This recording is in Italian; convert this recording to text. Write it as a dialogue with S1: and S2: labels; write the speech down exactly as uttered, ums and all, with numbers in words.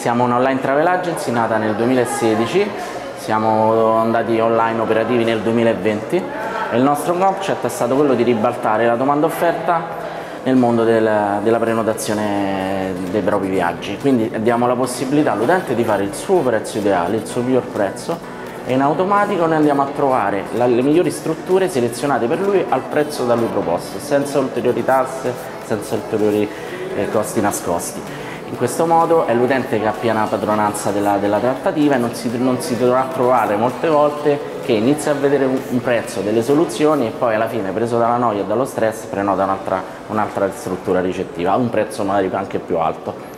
S1: Siamo una online travel agency nata nel duemilasedici, siamo andati online operativi nel duemilaventi e il nostro concept è stato quello di ribaltare la domanda offerta nel mondo del, della prenotazione dei propri viaggi. Quindi diamo la possibilità all'utente di fare il suo prezzo ideale, il suo miglior prezzo, e in automatico noi andiamo a trovare la, le migliori strutture selezionate per lui al prezzo da lui proposto, senza ulteriori tasse, senza ulteriori eh, costi nascosti. In questo modo è l'utente che ha piena padronanza della, della trattativa e non si, non si dovrà trovare molte volte che inizia a vedere un, un prezzo, delle soluzioni e poi alla fine, preso dalla noia e dallo stress, prenota un'altra un'altra struttura ricettiva a un prezzo magari anche più alto.